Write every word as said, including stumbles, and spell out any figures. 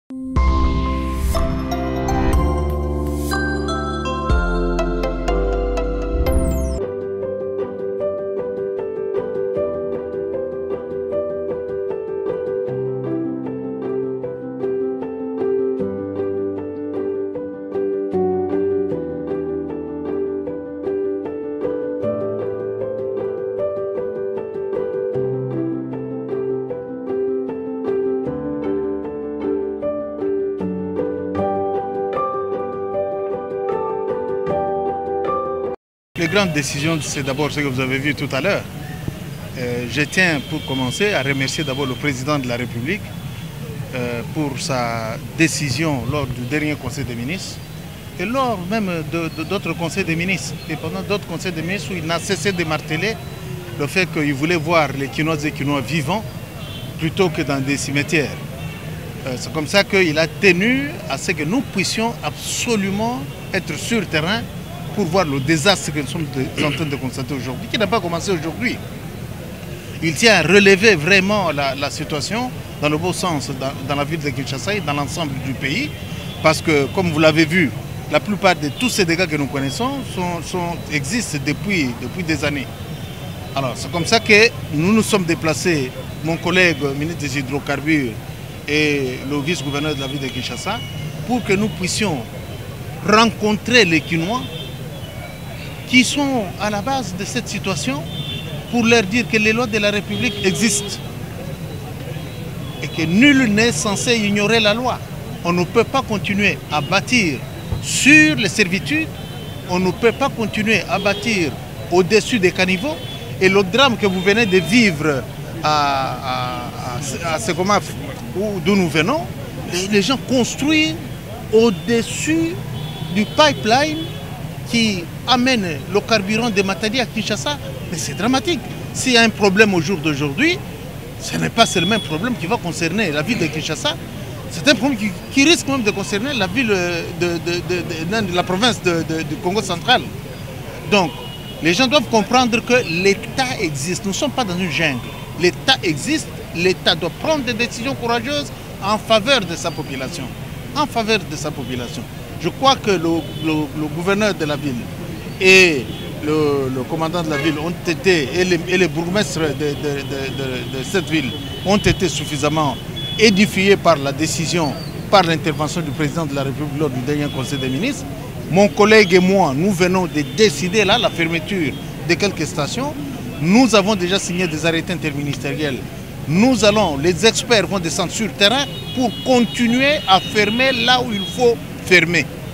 Les grandes décisions, c'est d'abord ce que vous avez vu tout à l'heure. Euh, je tiens pour commencer à remercier d'abord le président de la République euh, pour sa décision lors du dernier Conseil des ministres et lors même d'autres conseils des ministres. Et pendant d'autres conseils des ministres où il n'a cessé de marteler le fait qu'il voulait voir les Kinoises et Kinois vivants plutôt que dans des cimetières. Euh, c'est comme ça qu'il a tenu à ce que nous puissions absolument être sur le terrain pour voir le désastre que nous sommes en train de constater aujourd'hui, qui n'a pas commencé aujourd'hui. Il tient à relever vraiment la, la situation dans le bon sens dans, dans la ville de Kinshasa et dans l'ensemble du pays, parce que, comme vous l'avez vu, la plupart de tous ces dégâts que nous connaissons sont, sont, existent depuis, depuis des années. Alors, c'est comme ça que nous nous sommes déplacés, mon collègue ministre des Hydrocarbures et le vice-gouverneur de la ville de Kinshasa, pour que nous puissions rencontrer les Kinois qui sont à la base de cette situation, pour leur dire que les lois de la République existent et que nul n'est censé ignorer la loi. On ne peut pas continuer à bâtir sur les servitudes, on ne peut pas continuer à bâtir au-dessus des caniveaux. Et le drame que vous venez de vivre à, à, à, à Segoma, d'où nous venons, les, les gens construisent au-dessus du pipeline qui amène le carburant de Matadi à Kinshasa. Mais c'est dramatique. S'il y a un problème au jour d'aujourd'hui, ce n'est pas le même problème qui va concerner la ville de Kinshasa. C'est un problème qui, qui risque même de concerner la ville de, de, de, de, de la province de, de, du Congo central. Donc, les gens doivent comprendre que l'État existe. Nous ne sommes pas dans une jungle. L'État existe. L'État doit prendre des décisions courageuses en faveur de sa population. En faveur de sa population. Je crois que le, le, le gouverneur de la ville et le, le commandant de la ville ont été, et les, et les bourgmestres de, de, de, de, de cette ville ont été suffisamment édifiés par la décision, par l'intervention du président de la République lors du dernier Conseil des ministres. Mon collègue et moi, nous venons de décider là la fermeture de quelques stations. Nous avons déjà signé des arrêtés interministériels. Nous allons, les experts vont descendre sur le terrain pour continuer à fermer là où il faut fermer.